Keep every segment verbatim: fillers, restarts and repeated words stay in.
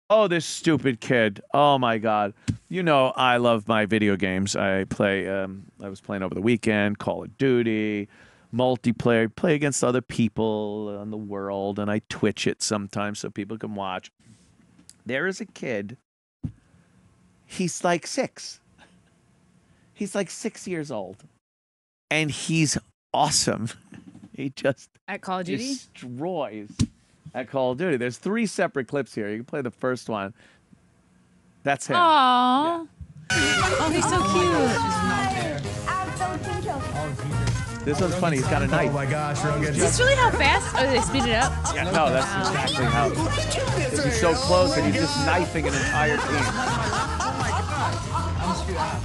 Oh, this stupid kid. Oh, my God. You know, I love my video games. I play, um, I was playing over the weekend, Call of Duty, multiplayer, play against other people in the world, and I Twitch it sometimes so people can watch. There is a kid. He's like six. He's like six years old. And he's awesome. He just at Call of Duty destroys at Call of Duty. There's three separate clips here. You can play the first one. That's him. Aww. Yeah. Oh, he's so cute. This one's funny. He's got a knife. Oh my gosh, Rogan. Is this really how fast? Oh, they speed it up? Yeah, no, that's wow. exactly how. Because he's so close and he's just knifing an entire team. Oh my god. I'm shooting out.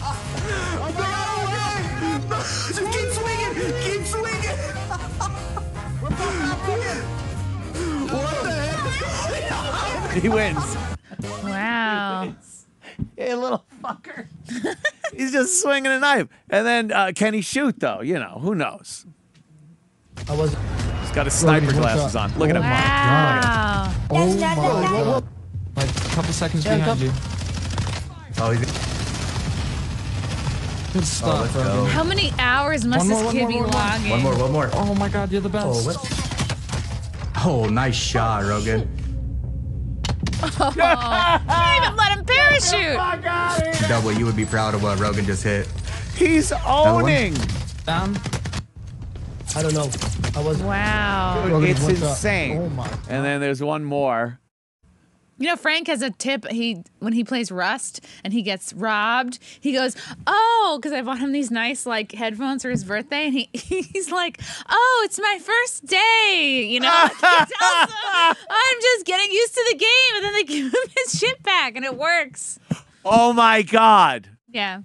Just keep swinging! Keep swinging! What the heck? He wins. Wow. He wins. Hey, little fucker. He's just swinging a knife. And then, uh, can he shoot, though? You know, who knows? I was. He's got his sniper glasses on. Look at him. Wow. Oh my god. Like a couple seconds Yeah, behind couple. you. Oh, he's... Good stuff, oh, Rogan. How many hours must One more, this one kid more, be one more. logging? One more, one more. Oh my god, you're the best. Oh, what? Oh, nice shot, Rogan. Oh, can't even let him parachute. Double, you would be proud of what Rogan just hit. He's owning. Down. I don't know. I was. Wow. Dude, it's What's up? insane. Oh my. And then there's one more. You know, Frank has a tip. He when he plays Rust and he gets robbed, he goes, "Oh," because I bought him these nice like headphones for his birthday, and he he's like, "Oh, it's my first day," you know. Like, he tells them, I'm just getting used to the game, and then they give him his shit back, and it works. Oh my God. Yeah.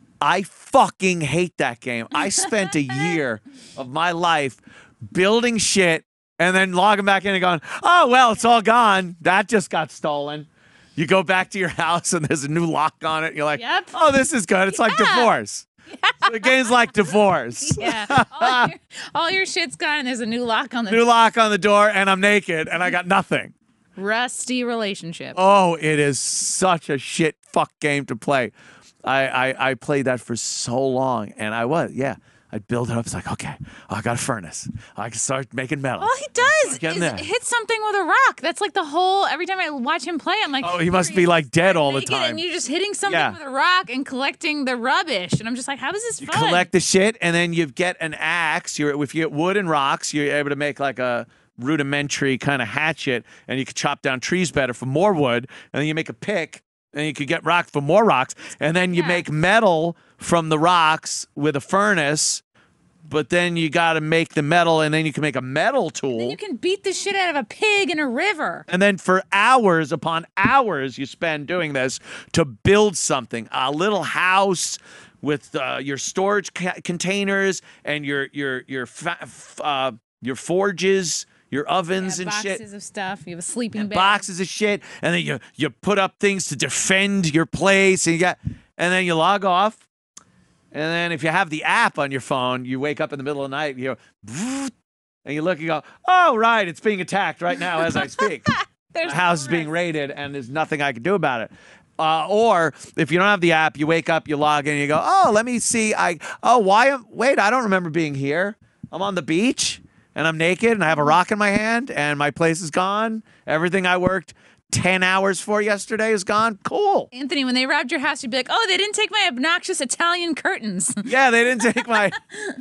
I fucking hate that game. I spent a year of my life building shit and then logging back in and going, oh, well, it's all gone. That just got stolen. You go back to your house and there's a new lock on it. You're like, Yep. oh, this is good. It's Yeah. like divorce. Yeah. So the game's like divorce. Yeah. All your, all your shit's gone and there's a new lock on the New lock on the door and I'm naked and I got nothing. Rusty relationship. Oh, it is such a shit fuck game to play. I, I, I played that for so long and I was, yeah. I'd build it up. It's like, okay, oh, I got a furnace. I can start making metal. All he does Getting is there. hit something with a rock. That's like the whole, every time I watch him play, I'm like, Oh, he must be like dead all the naked time. And you're just hitting something Yeah. with a rock and collecting the rubbish. And I'm just like, how is this You fun? collect the shit, and then you get an axe. You're if you get wood and rocks, you're able to make like a rudimentary kind of hatchet, and you can chop down trees better for more wood. And then you make a pick, and you could get rock for more rocks. And then you Yeah. make metal from the rocks with a furnace. But then you got to make the metal, and then you can make a metal tool. Then you can beat the shit out of a pig in a river. And then for hours upon hours you spend doing this to build something, a little house with uh, your storage ca containers and your your your fa f uh, your forges, your ovens Yeah, and boxes shit. of stuff. You have a sleeping And bag. boxes of shit, and then you you put up things to defend your place, and you got, and then you log off. And then if you have the app on your phone, you wake up in the middle of the night, you go, and you look and go, oh, right, it's being attacked right now as I speak. There's The house is being raided, and there's nothing I can do about it. Uh, or if you don't have the app, you wake up, you log in, and you go, oh, let me see. I oh, why? Am, wait, I don't remember being here. I'm on the beach, and I'm naked, and I have a rock in my hand, and my place is gone. Everything I worked ten hours for yesterday is gone. Cool. Anthony, when they robbed your house, you'd be like, oh, they didn't take my obnoxious Italian curtains. Yeah, they didn't take my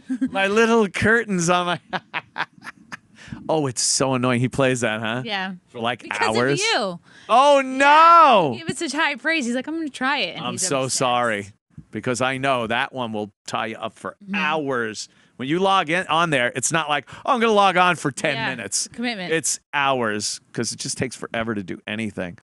my little curtains on my. Oh, it's so annoying. He plays that, huh? Yeah. For like Because hours. of you. Oh no! He gave it such high praise. He's like, I'm going to try it. And I'm he's so obsessed. sorry because I know that one will tie you up for Mm-hmm. hours. When you log in on there, it's not like, oh, I'm going to log on for ten Yeah, minutes. commitment. It's hours because it just takes forever to do anything.